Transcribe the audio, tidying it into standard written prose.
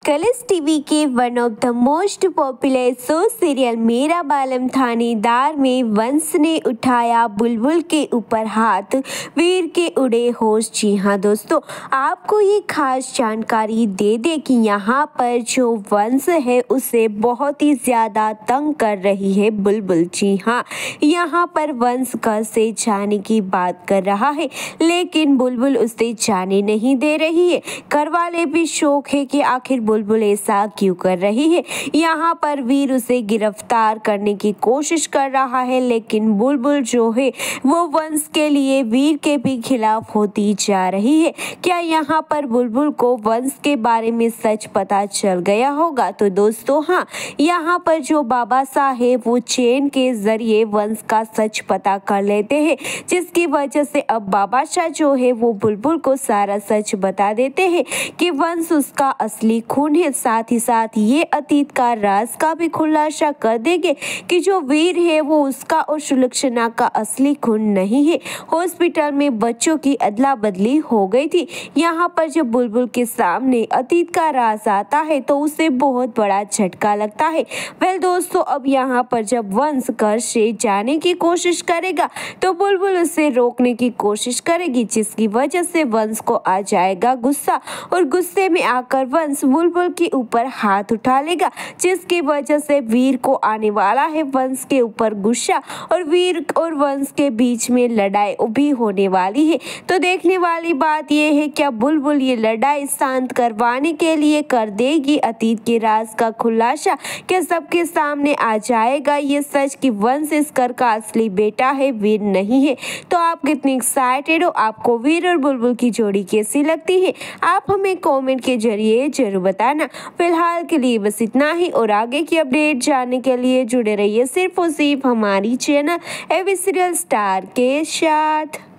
Colours TV के one of the most popular show serial Mera Balam थानेदार में वंश ने उठाया बुलबुल के ऊपर हाथ, वीर के उड़े होश। जी हाँ दोस्तों, आपको ये खास जानकारी दे दे कि यहाँ पर जो वंश है उसे बहुत ही ज़्यादा तंग कर रही है बुलबुल। जी हाँ, यहाँ पर वंश घर से जाने की बात कर रहा है, लेकिन बुलबुल उसे जाने नहीं दे रही है। घर वाले भी शौक है कि आखिर बुलबुल ऐसा क्यों कर रही है। यहाँ पर वीर उसे गिरफ्तार करने की कोशिश कर रहा है, लेकिन बुलबुल जो है वो वंश के लिए वीर के भी खिलाफ होती जा रही है। क्या यहाँ पर बुलबुल को वंश के बारे में सच पता चल गया होगा? तो दोस्तों हाँ, यहाँ पर जो बाबा साहब है वो चैन के जरिए वंश का सच पता कर लेते हैं, जिसकी वजह से अब बाबा शाह जो है वो बुलबुल को सारा सच बता देते हैं कि वंश उसका असली खून है। साथ ही साथ ये अतीत का राज का भी खुलासा कर देंगे कि जो वीर है वो उसका और सुलक्षणा का असली खून नहीं है। हॉस्पिटल में बच्चों की अदला बदली हो गई थी। यहाँ पर जब बुलबुल के सामने अतीत का राज आता है तो उसे बहुत बड़ा झटका लगता है। वेल दोस्तों, अब यहाँ पर जब वंश घर से जाने की कोशिश करेगा तो बुलबुल उसे रोकने की कोशिश करेगी, जिसकी वजह से वंश को आ जाएगा गुस्सा और गुस्से में आकर वंश बुलबुल के ऊपर हाथ उठा लेगा, जिसकी वजह से वीर को आने वाला है वंश के ऊपर गुस्सा और वीर और वंश के बीच में लड़ाई भी होने वाली है। तो देखने वाली बात यह है, क्या बुलबुल ये लड़ाई शांत करवाने के लिए कर देगी अतीत के राज का खुलासा? क्या सबके सामने आ जाएगा ये सच कि वंश इस घर का असली बेटा है, वीर नहीं है? तो आप कितनी एक्साइटेड हो? आपको वीर और बुलबुल की जोड़ी कैसी लगती है? आप हमें कमेंट के जरिए जरूर बताना। फिलहाल के लिए बस इतना ही, और आगे की अपडेट जानने के लिए जुड़े रहिए सिर्फ और सिर्फ हमारी चैनल एबी सीरियल स्टार के साथ।